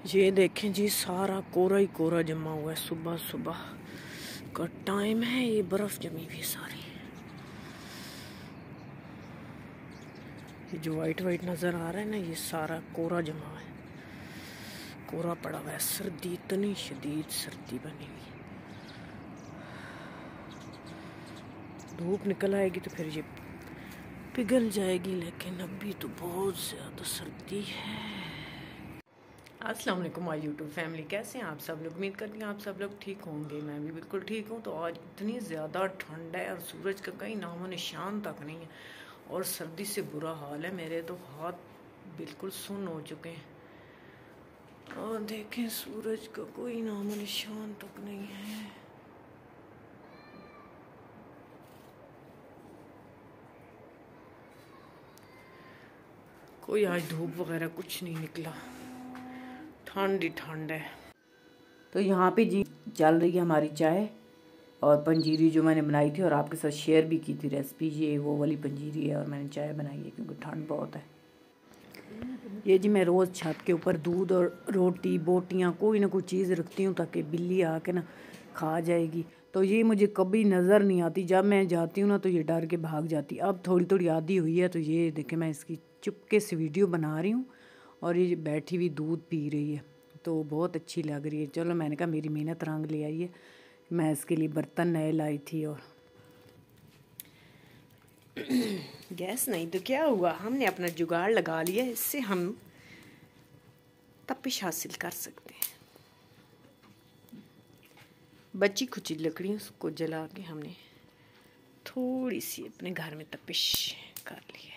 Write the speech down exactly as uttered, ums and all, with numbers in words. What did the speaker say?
ये देखें जी, सारा कोरा ही कोरा जमा हुआ है। सुबह सुबह का टाइम है, ये बर्फ जमी हुई है सारी। ये जो वाइट वाइट नज़र आ रहा है ना, ये सारा कोरा जमा है, कोरा पड़ा हुआ है। सर्दी, इतनी शदीद सर्दी बनी हुई। धूप निकल आएगी तो फिर ये पिघल जाएगी, लेकिन अभी तो बहुत ज़्यादा सर्दी है। अस्सलाम वालेकुम माय यूट्यूब फैमिली, कैसे हैं आप सब लोग? उम्मीद करती हैं आप सब लोग ठीक होंगे। मैं भी बिल्कुल ठीक हूँ। तो आज इतनी ज़्यादा ठंड है और सूरज का कहीं नामो निशान तक नहीं है, और सर्दी से बुरा हाल है। मेरे तो हाथ बिल्कुल सुन्न हो चुके हैं, और देखें सूरज का कोई नामो निशान तक नहीं है। कोई आज धूप वगैरह कुछ नहीं निकला, ठंड ही ठंड है। तो यहाँ पे जी चल रही है हमारी चाय और पंजीरी जो मैंने बनाई थी और आपके साथ शेयर भी की थी रेसिपी। ये वो वाली पंजीरी है और मैंने चाय बनाई है क्योंकि ठंड बहुत है। ये जी मैं रोज़ छत के ऊपर दूध और रोटी बोटियाँ कोई ना कोई चीज़ रखती हूँ ताकि बिल्ली आके ना खा जाएगी। तो ये मुझे कभी नज़र नहीं आती, जब मैं जाती हूँ ना तो ये डर के भाग जाती। अब थोड़ी थोड़ी आदी हुई है, तो ये देखें मैं इसकी चुपके से वीडियो बना रही हूँ और ये बैठी हुई दूध पी रही है, तो बहुत अच्छी लग रही है। चलो मैंने कहा मेरी मेहनत रंग ले आई है। मैं इसके लिए बर्तन नए लाई थी और गैस नहीं तो क्या हुआ, हमने अपना जुगाड़ लगा लिया, इससे हम तपिश हासिल कर सकते हैं। बची खुची लकड़ियों को जला के हमने थोड़ी सी अपने घर में तपिश कर ली है।